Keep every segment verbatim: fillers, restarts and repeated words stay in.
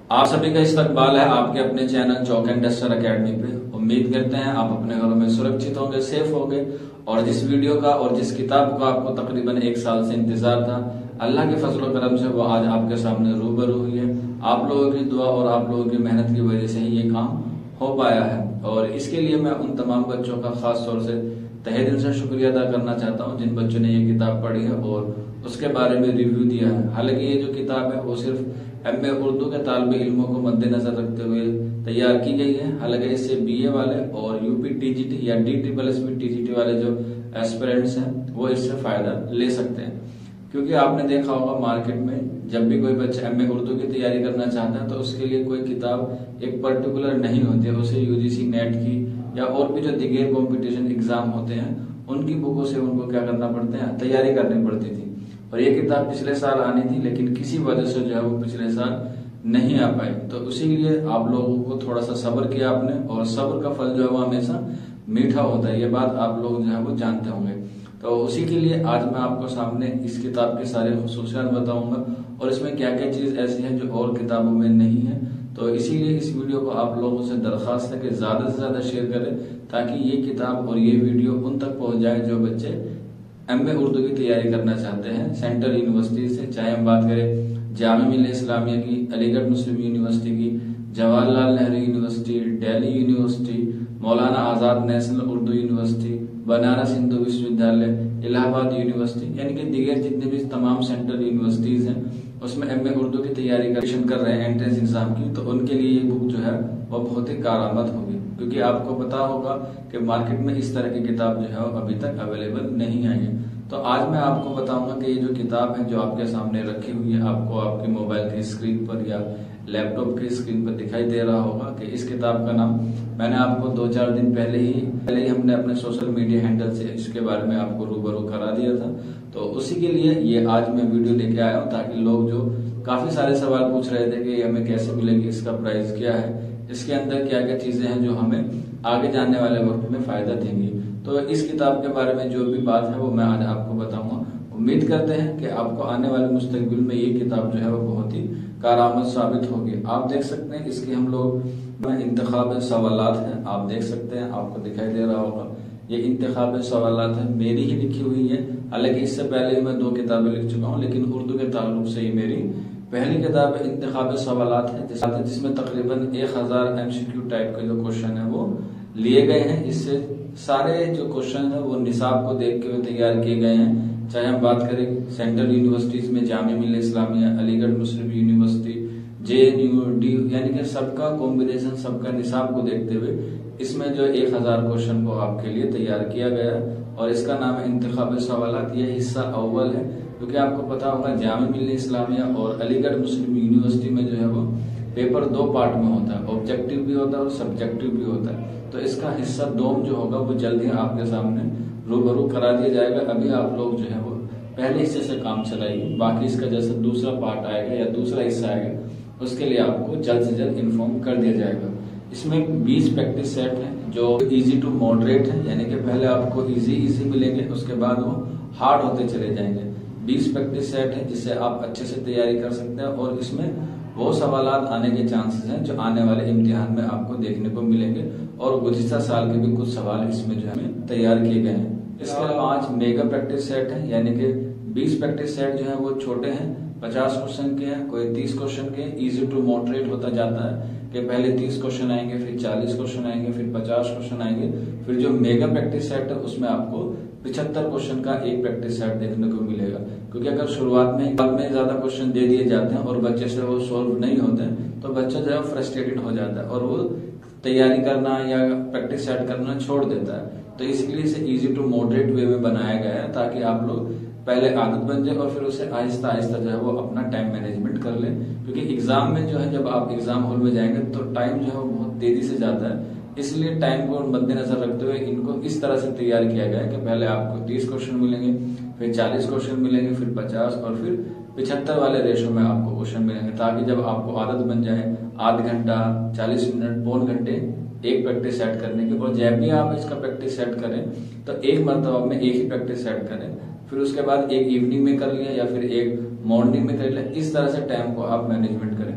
आप सभी का इस्तकबाल है आपके अपने channel chalk and duster academy पे। उम्मीद करते हैं आप अपने घरों में सुरक्षित होंगे, सेफ होंगे। और जिस वीडियो का और जिस किताब का आपको तकरीबन एक साल से इंतजार था, अल्लाह के फजल करम से वो आज आपके सामने रूबरू हुई है। आप लोगों की दुआ और आप लोगों की मेहनत की वजह से ही ये काम हो पाया है। और इसके लिए मैं उन तमाम बच्चों का खास तौर से तहे दिल से शुक्रिया अदा करना चाहता हूँ जिन बच्चों ने ये किताब पढ़ी है और उसके बारे में रिव्यू दिया है। हालांकि ये जो किताब है वो सिर्फ एम ए उर्दू के तालिबे इल्मों को मद्देनजर रखते हुए तैयार की गई है। हालांकि इससे बी ए वाले और यूपी टीजीटी या D triple S P TGT वाले जो एस्पिरेंट्स हैं वो इससे फायदा ले सकते हैं। क्योंकि आपने देखा होगा मार्केट में जब भी कोई बच्चा एम ए उर्दू की तैयारी करना चाहता है तो उसके लिए कोई किताब एक पर्टिकुलर नहीं होती है। उसे यूजीसी नेट की या और भी जो दिगेर कॉम्पिटिशन एग्जाम होते हैं उनकी बुकों से उनको क्या करना पड़ते हैं, तैयारी करनी पड़ती थी। और ये किताब पिछले साल आनी थी लेकिन किसी वजह से जो है वो पिछले साल नहीं आ पाई। तो उसी के लिए आप लोगों को थोड़ा सा सब्र किया आपने, और सब्र का फल जो है वो हमेशा मीठा होता है। ये बात आप लोग जो है वो जानते होंगे। तो उसी के लिए आज मैं आपको सामने इस किताब के सारे खुसूसियात बताऊंगा और इसमें क्या क्या चीज ऐसी है जो और किताबों में नहीं है। तो इसीलिए इस वीडियो को आप लोगों से दरखास्त है कि ज्यादा से ज्यादा शेयर करें ताकि ये किताब और ये वीडियो उन तक पहुंच जाए जो बच्चे एम ए उर्दू की तैयारी करना चाहते हैं सेंट्रल यूनिवर्सिटी से। चाहे हम बात करें जामिया मिल्लिया इस्लामिया की, अलीगढ़ मुस्लिम यूनिवर्सिटी की, Jawaharlal Nehru university, Delhi university, Maulana Azad national Urdu university, Banaras Hindu विश्वविद्यालय, इलाहाबाद यूनिवर्सिटी, यानी कि दिगर जितने भी तमाम सेंट्रल यूनिवर्सिटीज हैं उसमें एम ए उर्दू की तैयारी कर रहे हैं एंट्रेंस एग्जाम की, तो उनके लिए ये बुक जो है वो बहुत ही कारआमद होगी। क्योंकि आपको पता होगा कि मार्केट में इस तरह की किताब जो है वो अभी तक अवेलेबल नहीं आई है। तो आज मैं आपको बताऊंगा कि ये जो किताब है जो आपके सामने रखी हुई है, आपको आपके मोबाइल की स्क्रीन पर या लैपटॉप की स्क्रीन पर दिखाई दे रहा होगा कि इस किताब का नाम मैंने आपको दो चार दिन पहले ही पहले ही हमने अपने सोशल मीडिया हैंडल से इसके बारे में आपको रूबरू करा दिया था। तो उसी के लिए ये आज मैं वीडियो लेके आया हूँ ताकि लोग जो काफी सारे सवाल पूछ रहे थे कि हमें कैसे मिलेगी, इसका प्राइस क्या है, इसके अंदर क्या क्या चीजें हैं जो हमें आगे जाने वाले वक्त में फायदा देंगी। तो इस किताब के बारे में जो भी बात है वो मैं आज आपको बताऊंगा। उम्मीद करते हैं कि आपको आने वाले मुस्तकबिल में ये किताब जो है वो बहुत ही कारआमद साबित होगी। आप देख सकते हैं इसकी हम लोग इंतखाब सवालात है, आप देख सकते हैं, आपको दिखाई दे रहा होगा ये इंतखाब सवालात है, मेरी ही लिखी हुई है। हालांकि इससे पहले मैं दो किताबें लिख चुका हूँ लेकिन उर्दू के ताल्लुक से ही मेरी पहली किताब इंतखाब सवालात है जिसमें तकरीबन एक हजार एमसीक्यू टाइप के जो क्वेश्चन है वो लिए गए हैं। इससे सारे जो क्वेश्चन है वो निसाब को देख के तैयार किए गए हैं। चाहे हम बात करें सेंट्रल यूनिवर्सिटीज में Jamia Millia Islamia, Aligarh Muslim university, J N U D, यानी कि सबका कॉम्बिनेशन, सबका निसाब को देखते हुए इसमें जो एक हजार क्वेश्चन को आपके लिए तैयार किया गया है और इसका नाम है इंतखाब सवालात। यह हिस्सा अव्वल है क्योंकि आपको पता होगा जामिया मिल्लिया इस्लामिया और अलीगढ़ मुस्लिम यूनिवर्सिटी में जो है वो पेपर दो पार्ट में होता है, ऑब्जेक्टिव भी होता है और सब्जेक्टिव भी होता है। तो इसका हिस्सा दोम जो होगा वो जल्दी आपके सामने रूबरू करा दिया जाएगा। अभी आप लोग जो है वो पहले हिस्से से काम चलाइए, बाकी इसका जैसे दूसरा पार्ट आएगा या दूसरा हिस्सा आएगा उसके लिए आपको जल्द से जल्द इन्फॉर्म कर दिया जाएगा। इसमें बीस प्रैक्टिस सेट है जो इजी टू मॉडरेट है, यानी कि पहले आपको इजी इजी मिलेंगे उसके बाद वो हार्ड होते चले जाएंगे। बीस प्रैक्टिस सेट है जिससे आप अच्छे से तैयारी कर सकते हैं और इसमें वो सवालात आने के चांसेस हैं जो आने वाले इम्तिहान में आपको देखने को मिलेंगे और गुज़िश्ता साल के भी कुछ सवाल इसमें जो है तैयार किए गए हैं। इसके पांच मेगा प्रैक्टिस सेट है, यानी कि बीस प्रैक्टिस सेट जो है वो छोटे हैं, पचास क्वेश्चन के हैं, कोई तीस क्वेश्चन के। इजी टू मॉडरेट होता जाता है कि पहले तीस क्वेश्चन आएंगे, फिर चालीस क्वेश्चन आएंगे, फिर पचास क्वेश्चन आएंगे। फिर जो मेगा प्रैक्टिस सेट है उसमें आपको पिछहत्तर क्वेश्चन का एक प्रैक्टिस सेट देखने को मिलेगा। क्योंकि अगर शुरुआत में बाद में ज्यादा क्वेश्चन दे दिए जाते हैं और बच्चे से वो सोल्व नहीं होते तो बच्चा जो है फ्रस्ट्रेटेड हो जाता है और वो तैयारी करना या प्रैक्टिस सेट करना छोड़ देता है। तो इसलिए इसे इजी टू मॉडरेट वे में बनाया गया है ताकि आप लोग पहले आदत बन जाए और फिर उसे आहिस्ता आहिस्ता जो है वो अपना टाइम मैनेजमेंट कर ले। क्योंकि एग्जाम में जो है जब आप एग्जाम हॉल में जाएंगे तो टाइम जो है वो बहुत तेजी से जाता है, इसलिए टाइम को मद्देनजर रखते हुए इनको इस तरह से तैयार किया गया है कि पहले आपको तीस क्वेश्चन मिलेंगे, फिर चालीस क्वेश्चन मिलेंगे, फिर पचास और फिर पिछहत्तर वाले रेशो में आपको क्वेश्चन मिलेंगे ताकि जब आपको आदत बन जाए आध घंटा, चालीस मिनट, पौन घंटे एक प्रैक्टिस सेट करने की, और जब भी आप इसका प्रैक्टिस सेट करें तो एक मरतबा में एक ही प्रैक्टिस सेट करें, फिर उसके बाद एक इवनिंग में कर लिया या फिर एक मॉर्निंग में कर लिया। इस तरह से टाइम को आप मैनेजमेंट करें।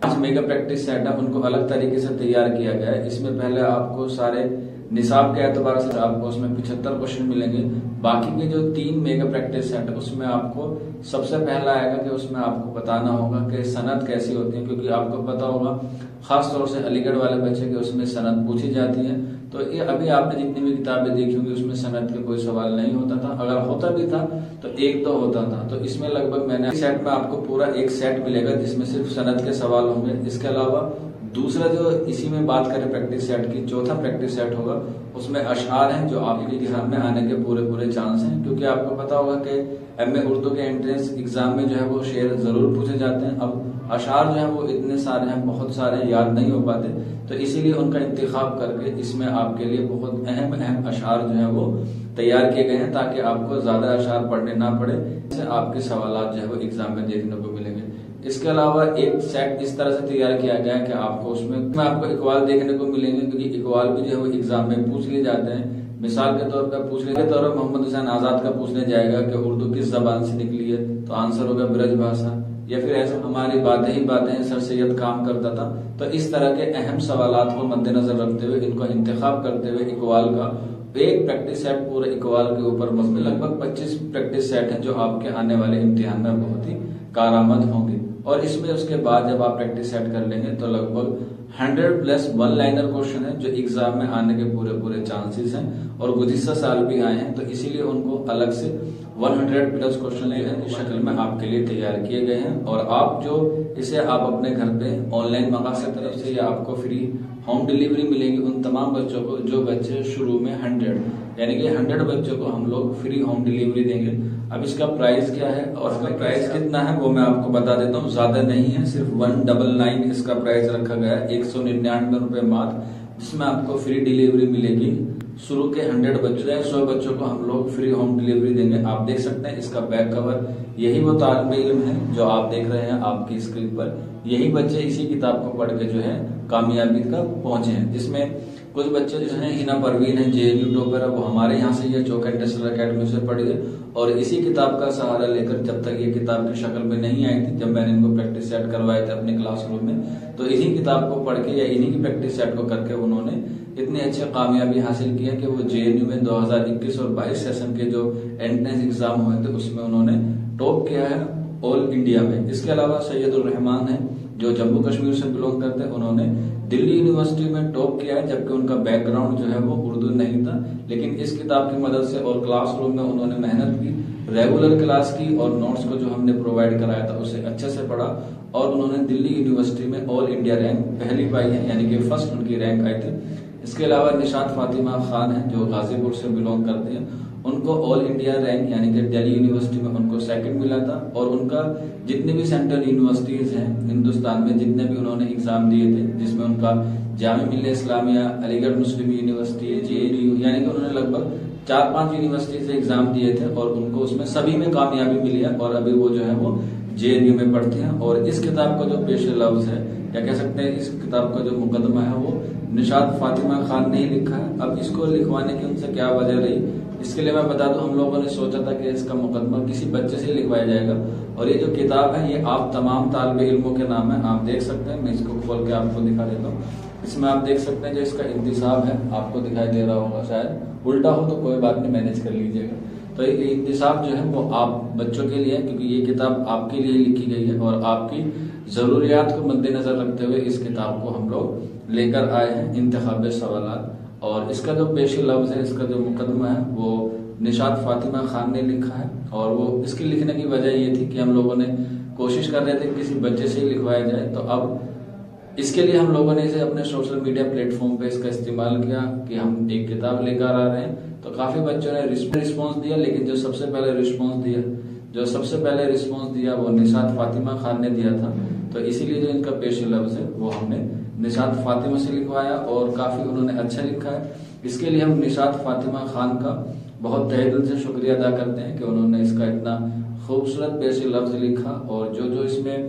पांच मेगा प्रैक्टिस सेट है उनको अलग तरीके से तैयार किया गया है। इसमें पहले आपको सारे निसाब के एतबार से आपको उसमें पिछहत्तर क्वेश्चन मिलेंगे। बाकी के जो तीन मेगा प्रैक्टिस सेट है उसमें आपको सबसे पहला आएगा कि उसमें आपको बताना होगा कि सनद कैसी होती है, क्योंकि आपको पता होगा खास तौर से अलीगढ़ वाले बच्चे के उसमें सनद पूछी जाती है। तो ये अभी आपने जितनी भी किताबें देखी होंगी उसमें सनद के कोई सवाल नहीं होता था, अगर होता भी था तो एक दो होता था। तो इसमें लगभग मैंने सेट में आपको पूरा एक सेट मिलेगा जिसमें सिर्फ सनद के सवाल होंगे। इसके अलावा दूसरा जो इसी में बात करें प्रैक्टिस सेट की, चौथा प्रैक्टिस सेट होगा उसमें अशआर हैं जो आपके एग्जाम में आने के पूरे पूरे चांस हैं, क्योंकि आपको पता होगा कि एमए उर्दू के एंट्रेंस एग्जाम में जो है वो शेर जरूर पूछे जाते हैं। अब अशआर जो है वो इतने सारे हैं, बहुत सारे याद नहीं हो पाते, तो इसीलिए उनका इंतखाब करके इसमें आपके लिए बहुत अहम अहम अशआर जो है वो तैयार किए गए हैं ताकि आपको ज्यादा अशआर पढ़ने ना पड़े, इससे आपके सवाल जो है वो एग्जाम में देखने को मिलेंगे। इसके अलावा एक सेट इस तरह से तैयार किया गया है कि आपको उसमें आपको इकवाल देखने को मिलेंगे, क्योंकि इकवाल भी जो है वो एग्जाम में पूछ लिए जाते हैं। मिसाल के तौर पर पूछ लिए तौर पर मोहम्मद हुसैन आजाद का पूछने जाएगा कि उर्दू किस जबान से निकली है, तो आंसर होगा ब्रज भाषा। या फिर ऐसा हमारी बातें ही बातें सर सैयद काम करता था। तो इस तरह के अहम सवालात को मद्देनजर रखते हुए इनको इंतखाब करते हुए इकवाल का एक प्रैक्टिस सेट पूरे इकवाल के ऊपर मजमून लगभग पच्चीस प्रैक्टिस सेट है जो आपके आने वाले इम्तिहान में बहुत ही कारआमद होंगे। और इसमें उसके बाद जब आप प्रैक्टिस सेट कर लेंगे तो लगभग hundred plus one liner question है जो एग्जाम में आने के पूरे पूरे चांसेस हैं, और गुज़िश्ता साल भी आए हैं, तो इसीलिए उनको अलग से हंड्रेड प्लस क्वेश्चन इस शक्ल में आपके लिए तैयार किए गए हैं। और आप जो इसे आप अपने घर पे ऑनलाइन मंगा सकते तरफ से या आपको फ्री होम डिलीवरी मिलेगी उन तमाम बच्चों को जो बच्चे शुरू में हंड्रेड यानी कि हंड्रेड बच्चों को हम लोग फ्री होम डिलीवरी देंगे। अब इसका प्राइस क्या है और इसका प्राइस कितना है वो मैं आपको बता देता हूँ। ज्यादा नहीं है, सिर्फ वन डबल नाइन इसका प्राइस रखा गया है, एक सौ निन्यानवे रुपए मात्र, जिसमें आपको फ्री डिलीवरी मिलेगी। शुरू के हंड्रेड बच्चों सौ बच्चों को हम लोग फ्री होम डिलीवरी देंगे। आप देख सकते हैं इसका बैक कवर, यही वो तालिब इल्म है जो आप देख रहे हैं आपकी स्क्रीन पर, यही बच्चे इसी किताब को पढ़ के जो है कामयाबी तक पहुंचे हैं। जिसमें कुछ बच्चे जो है हिना परवीन है, जेएनयू टॉपर है, वो हमारे यहाँ से ये चौक इंडस्ट्रियल अकेडमी से पढ़ी है और इसी किताब का सहारा लेकर जब तक ये किताब की शक्ल में नहीं आई थी, जब मैंने इनको प्रैक्टिस सेट करवाए थे अपने क्लासरूम में, तो इन्हीं किताब को पढ़ के या इन्हीं की प्रैक्टिस सेट को करके उन्होंने इतनी अच्छी कामयाबी हासिल की है कि वो जेएनयू में दो हज़ार इक्कीस और बाईस सेशन के जो एंट्रेंस एग्जाम हुए थे उसमें उन्होंने टॉप किया है ऑल इंडिया में। इसके अलावा सैयदुर रहमान है जो जम्मू कश्मीर से बिलोंग करते हैं, उन्होंने दिल्ली यूनिवर्सिटी में टॉप किया है, जबकि उनका बैकग्राउंड जो है वो उर्दू नहीं था, लेकिन इस किताब की मदद से और क्लासरूम में उन्होंने मेहनत की, रेगुलर क्लास की और नोट्स को जो हमने प्रोवाइड कराया था उसे अच्छे से पढ़ा और उन्होंने दिल्ली यूनिवर्सिटी में ऑल इंडिया रैंक पहली पाई है, यानी कि फर्स्ट उनकी रैंक आई थी। इसके अलावा निशात फातिमा खान है जो गाजीपुर से बिलोंग करते हैं, उनको ऑल इंडिया रैंक यानी कि दिल्ली यूनिवर्सिटी में उनको सेकंड मिला था। और उनका जितनी भी सेंट्रल यूनिवर्सिटीज हैं हिंदुस्तान में, जितने भी उन्होंने एग्जाम दिए थे, जिसमें उनका जामिया मिल्लिया इस्लामिया, अलीगढ़ मुस्लिम यूनिवर्सिटी, जेएनयू, यानी कि उन्होंने लगभग चार पांच यूनिवर्सिटी से एग्जाम दिए थे और उनको उसमें सभी में कामयाबी मिली है और अभी वो जो है वो जेएनयू में पढ़ते हैं। और इस किताब का जो पेश लफ्ज है या कह सकते हैं इस किताब का जो मुकदमा है वो निशात फातिमा खान ने ही लिखा है। अब इसको लिखवाने की उनसे क्या वजह रही, इसके लिए मैं बता दूं, हम लोगों ने सोचा था कि इसका मुकदमा किसी बच्चे से ही लिखवाया जाएगा और ये जो किताब है ये आप तमाम तालिबे इल्मों के नाम है, आप देख सकते हैं। मैं इसको खोल के आपको दिखा देता हूँ। इसमें आप देख सकते हैं जो इसका इंतिसाब है आपको दिखाई दे रहा होगा, शायद उल्टा हो तो कोई बात नहीं, मैनेज कर लीजिएगा। तो ये इंतिसाब जो है वो आप बच्चों के लिए, क्योंकि ये किताब आपके लिए लिखी गई है और आपकी जरूरियात को मद्देनजर रखते हुए इस किताब को हम लोग लेकर आए हैं, इंतखाब सवालात। और इसका जो पेशी लफ्ज है, इसका जो मुकदमा है वो निशात फातिमा खान ने लिखा है और वो इसके लिखने की वजह ये थी कि हम लोगों ने कोशिश कर रहे थे कि किसी बच्चे से ही लिखवाया जाए। तो अब इसके लिए हम लोगों ने इसे अपने सोशल मीडिया प्लेटफॉर्म पे इसका इस्तेमाल किया कि हम एक किताब लेकर आ रहे हैं। तो काफी बच्चों ने रिस्पॉन्स दिया, लेकिन जो सबसे पहले रिस्पॉन्स दिया जो सबसे पहले रिस्पॉन्स दिया वो निशात फातिमा खान ने दिया था। तो इसीलिए जो इनका पेशी लफ्ज है वो हमने निशात फातिमा से लिखवाया और काफी उन्होंने अच्छा लिखा है। इसके लिए हम निशात फातिमा खान का बहुत तहे दिल से शुक्रिया अदा करते हैं कि उन्होंने इसका इतना खूबसूरत पेशी लफ्ज लिखा और जो जो इसमें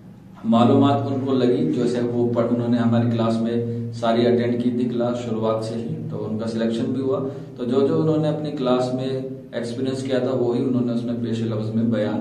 मालूमात उनको लगी, जैसे वो पढ़ उन्होंने हमारी क्लास में सारी अटेंड की थी क्लास शुरुआत से ही, तो उनका सिलेक्शन भी हुआ। तो जो जो उन्होंने अपनी क्लास में एक्सपीरियंस किया था वही उन्होंने उसमें पेश लफ्ज में बयान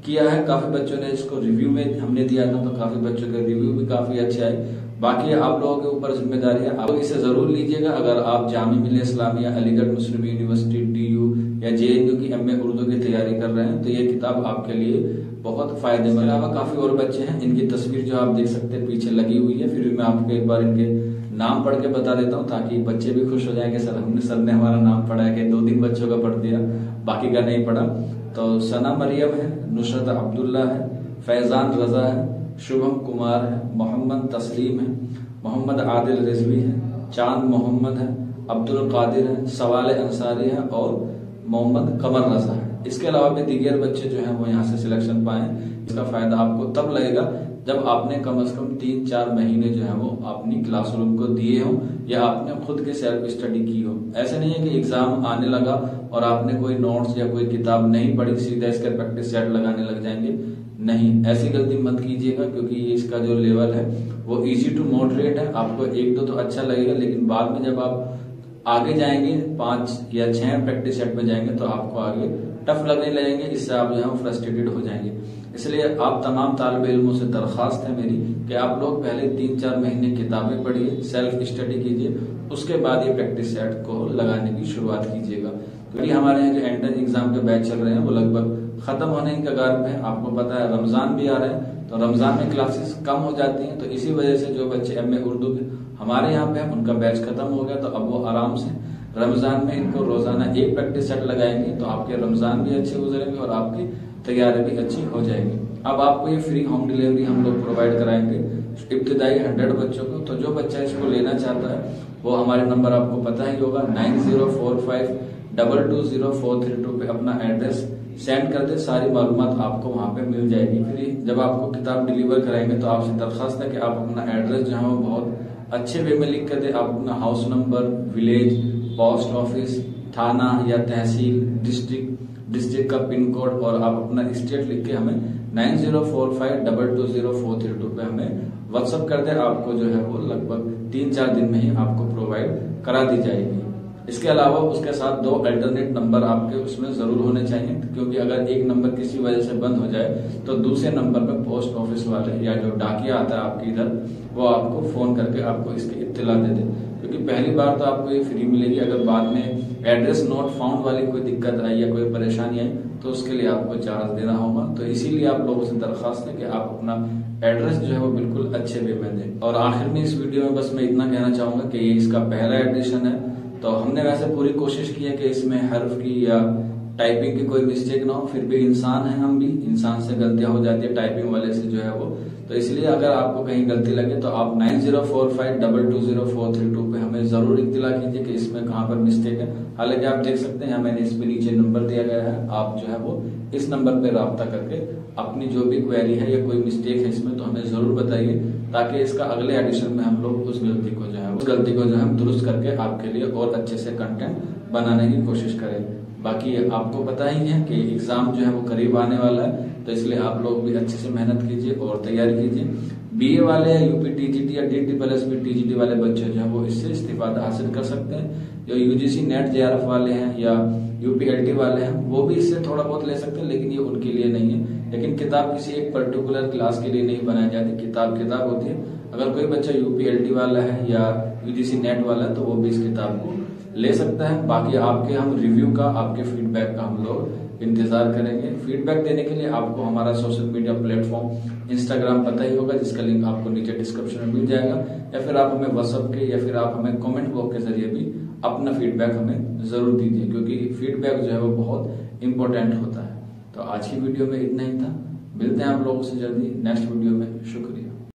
किया है। काफी बच्चों ने इसको रिव्यू में हमने दिया था, तो काफी बच्चों के रिव्यू भी काफी अच्छे आए। बाकी आप लोगों के ऊपर जिम्मेदारी है, आप इसे जरूर लीजिएगा। अगर आप Jamia Millia Islamia, Aligarh Muslim university, D U या जे एन यू की एम ए उर्दू की तैयारी कर रहे हैं तो ये किताब आपके लिए बहुत फायदेमंद है। अलावा काफी और बच्चे हैं, इनकी तस्वीर जो आप देख सकते हैं पीछे लगी हुई है। फिर भी मैं आपको एक बार इनके नाम पढ़ के बता देता हूँ ताकि बच्चे भी खुश हो जाए कि सर हमने सर ने हमारा नाम पढ़ा है, कि दो तीन बच्चों का पढ़ दिया, बाकी का नहीं पढ़ा। तो सना मरियम है, नुसरत अब्दुल्ला है, फैजान रजा है, शुभम कुमार है, मोहम्मद तस्लीम है, मोहम्मद आदिल रिजवी है, चांद मोहम्मद है, अब्दुल कादिर है, सवाल अंसारी है और मोहम्मद कमर रजा है। इसके अलावा भी दीगर बच्चे जो हैं वो यहाँ से सिलेक्शन पाए। इसका फायदा आपको तब लगेगा जब आपने कम से कम तीन चार महीने जो है वो अपनी क्लासरूम को दिए हो या आपने खुद की सेल्फ स्टडी की हो। ऐसे नहीं है कि एग्जाम आने लगा और आपने कोई नोट्स या कोई किताब नहीं पढ़ी, सीधा इसका प्रैक्टिस सेट लगाने लग जाएंगे। नहीं, ऐसी गलती मत कीजिएगा, क्योंकि इसका जो लेवल है वो इजी टू मॉडरेट है। आपको एक दो तो अच्छा लगेगा, लेकिन बाद में जब आप आगे जाएंगे, पांच या छह प्रैक्टिस सेट में जाएंगे तो आपको आगे टफ लगने लगेंगे। इससे आप जो है फ्रस्ट्रेटेड हो जाएंगे। इसलिए आप तमाम तालिब इल्मों से दरखास्त है मेरी कि आप लोग पहले तीन चार महीने किताबें पढ़िए, सेल्फ स्टडी कीजिए, उसके बाद ये प्रैक्टिस सेट को लगाने की शुरुआत कीजिएगा। क्योंकि हमारे यहाँ जो एंट्रेंस एग्जाम के बैच चल रहे हैं वो लगभग खत्म होने के कगार पे है। आपको पता है रमजान भी आ रहा है, तो रमजान में क्लासेस कम हो जाती हैं, तो इसी वजह से जो बच्चे एम ए उर्दू के हमारे यहाँ पे हैं उनका बैच खत्म हो गया। तो अब वो आराम से रमजान में इनको रोजाना एक प्रैक्टिस सेट लगाएंगे तो आपके रमजान भी अच्छे गुजरेंगे और आपकी तैयारी भी अच्छी हो जाएगी। अब आपको ये फ्री होम डिलीवरी हम लोग प्रोवाइड कराएंगे इब्तिदाई हंड्रेड बच्चों को। तो जो बच्चा इसको लेना चाहता है वो हमारे नंबर आपको पता ही होगा, nine zero four five double two zero four three two पे अपना एड्रेस सेंड कर दे, सारी मालूमात आपको वहां पे मिल जाएगी। फिर जब आपको किताब डिलीवर कराएंगे तो आपसे दरखास्त है कि आप अपना एड्रेस जो है वो बहुत अच्छे वे में लिख कर दे। आप अपना house number, village, post office, थाना या तहसील, डिस्ट्रिक्ट डिस्ट्रिक्ट का पिन कोड और आप अपना स्टेट लिख के हमें nine zero four five double two zero four three two पे हमें व्हाट्सअप कर दे। आपको जो है वो लगभग तीन चार दिन में ही आपको प्रोवाइड करा दी जाएगी। इसके अलावा उसके साथ दो अल्टरनेट नंबर आपके उसमें जरूर होने चाहिए, क्योंकि अगर एक नंबर किसी वजह से बंद हो जाए तो दूसरे नंबर पे पोस्ट ऑफिस वाले या जो डाकिया आता है आपके इधर वो आपको फोन करके आपको इसकी इत्तला दे दे। क्योंकि पहली बार तो आपको ये फ्री मिलेगी, अगर बाद में एड्रेस नॉट फाउंड वाली कोई दिक्कत आई या कोई परेशानी आई तो उसके लिए आपको चार्ज देना होगा। तो इसीलिए आप लोगों से दरखास्त है कि आप अपना एड्रेस जो है वो बिल्कुल अच्छे वे में दें। और आखिर में इस वीडियो में बस मैं इतना कहना चाहूंगा कि ये इसका पहला एडिशन है, तो हमने वैसे पूरी कोशिश की है कि इसमें हर्फ की या टाइपिंग की कोई मिस्टेक ना हो। फिर भी इंसान है, हम भी इंसान से गलतियां हो जाती है टाइपिंग वाले से जो है वो। तो इसलिए अगर आपको कहीं गलती लगे तो आप nine zero four five double two zero four three two पे हमें जरूर इत्तला कीजिए कि इसमें कहाँ पर मिस्टेक है। हालांकि आप देख सकते हैं मैंने इस पे नीचे नंबर दिया गया है, आप जो है वो इस नंबर पे राब्ता करके अपनी जो भी क्वेरी है या कोई मिस्टेक है इसमें तो हमें जरूर बताइए, ताकि इसका अगले एडिशन में हम लोग उस गलती को जो है उस गलती को जो है हम दुरुस्त करके आपके लिए और अच्छे से कंटेंट बनाने की कोशिश करें। बाकी आपको पता ही है कि एग्जाम जो है वो करीब आने वाला है, तो इसलिए आप लोग भी अच्छे से मेहनत कीजिए और तैयारी कीजिए। बीए वाले यूपी टीजीटी या डीटी प्लस बी टीजीटी वाले बच्चे जो है वो इससे इस्तीफादा हासिल कर सकते हैं। जो यूजीसी नेट जेआरएफ वाले हैं या यूपीएलटी वाले हैं वो भी इससे थोड़ा बहुत ले सकते हैं, लेकिन ये उनके लिए नहीं है। लेकिन किताब किसी एक पर्टिकुलर क्लास के लिए नहीं बनाई जाती, किताब किताब होती है। अगर कोई बच्चा यूपीएलटी वाला है या यूजीसी नेट वाला है तो वो भी इस किताब को ले सकता है। बाकी आपके हम रिव्यू का, आपके फीडबैक का हम लोग इंतजार करेंगे। फीडबैक देने के लिए आपको हमारा सोशल मीडिया प्लेटफॉर्म इंस्टाग्राम पता ही होगा, जिसका लिंक आपको नीचे डिस्क्रिप्शन में मिल जाएगा, या फिर आप हमें व्हाट्सएप के या फिर आप हमें कमेंट बॉक्स के जरिए भी अपना फीडबैक हमें जरूर दीजिए, क्योंकि फीडबैक जो है वो बहुत इंपॉर्टेंट होता है। तो आज की वीडियो में इतना ही था, मिलते हैं आप लोगों से जल्दी नेक्स्ट वीडियो में। शुक्रिया।